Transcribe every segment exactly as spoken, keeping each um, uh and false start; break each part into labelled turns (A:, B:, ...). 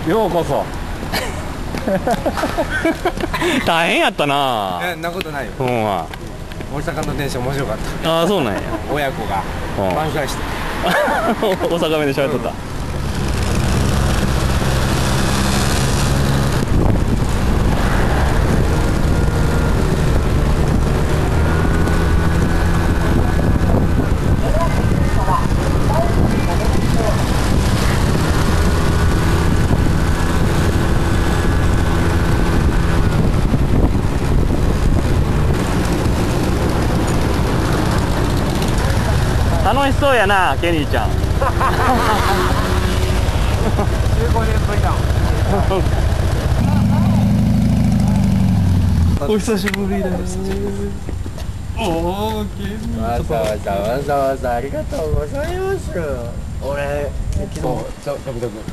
A: ようこそ。大変やったな。
B: え、んなことないよ。
A: ほんま。
B: 大阪の電車面白かった。
A: ああ、そうなんや。
B: 親子が挽回して。
A: 大阪弁で喋っとった。楽しそうやな、ケニーちゃん。じゅうごねんぶりだ。お久しぶりです。おお、ケニー。
B: わざわざわざわざありがとうございます。俺、昨日、ちょ、ちょくちょく。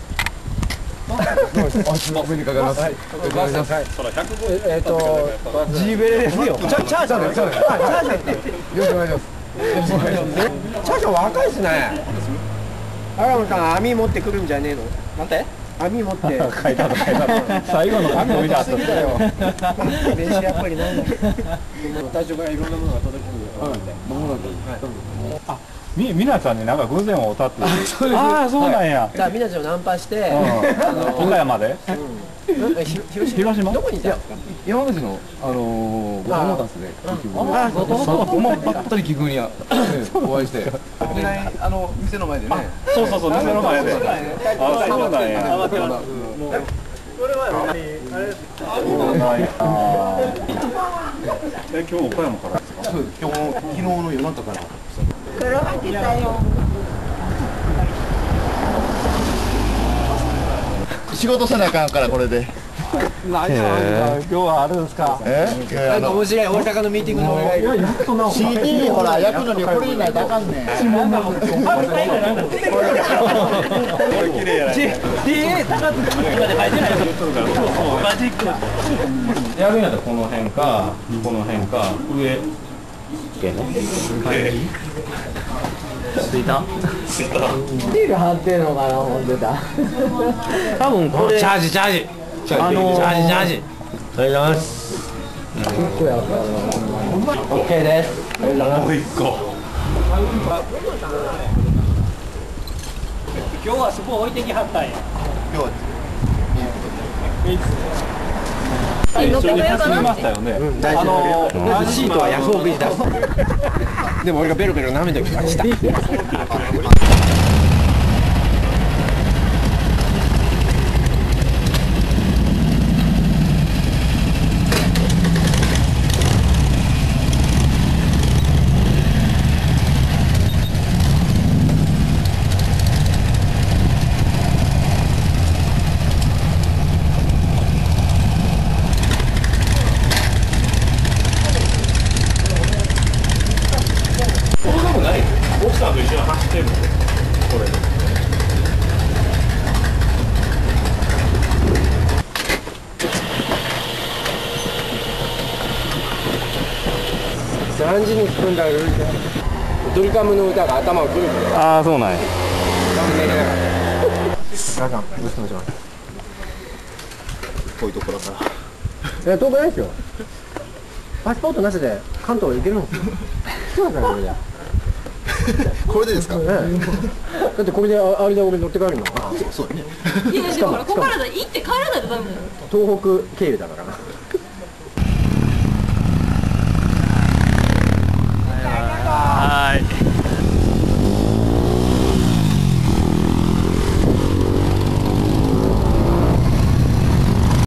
B: お目にかかります。はい、お願いします。えっと、ジーベレですよ。チャチャージャーです。チャージャーって。よろしくお願いします。チャージャー若いですね。アラムさん網持ってくるんじゃねえの？なんて？網持って。書いたの書いたの。最後の紙を見た後だよ。電子やっぱりない。最初からいろんなものが届くんで。はい。ものなんで。
A: あ、みみなちゃんになんか偶然会うたって。ああ、そうなんや。
B: じゃあみなちゃんをナンパして、
A: 岡山で。
B: 広島どこにいたんですか？山口のあの後藤モータースでああ後藤モータースもうばったり聞くにはお会いしてあの店の前でね
A: そうそうそう店の前であそうなんや
B: これは
A: え今日岡山からですか？
B: そう今日昨日の夜中から
C: 黒が来たよ。
D: 仕事せなあかんからこれで。
A: 何今日はあるんですか？
D: え？
B: なんか面白い大阪のミーティングのお願い。
D: シーディー ほら焼くのにこれ入れないとあかんねん。
A: これ綺麗やな。で、高津今で書いてないよ。マジック。やるんやったらこの辺かこの辺か上。ついた。ついた。
B: ビール張ってんのかな思ってた。
A: 多分これ。
B: チャージチャージ。あのー、チャージチャージ。ありがとうございます。一個やったな。オッケーです。ありがとうございます。
A: もう一個。今日はそこ置いてきはったんや。今日は。一緒に走りましたよね。
B: あのシートはヤフオクに出す。でも俺がベロベロ舐めてきました。
A: 奥さんと一緒に走ってるのこれ
B: さんじに組んだらドリカムの歌が頭をくるくる。
A: ああそうなんや。
B: 皆さんよろしくお願いします。
D: 遠いところから
B: え遠くないですよ。パスポートなしで関東行けるんですよ。そうだからこれで。
D: これでですか？
B: だってこれであれで俺乗って帰るの。
D: そうね。
C: いやでもほらここからだ行って帰らないとダメだよ。
B: 東北経由だから。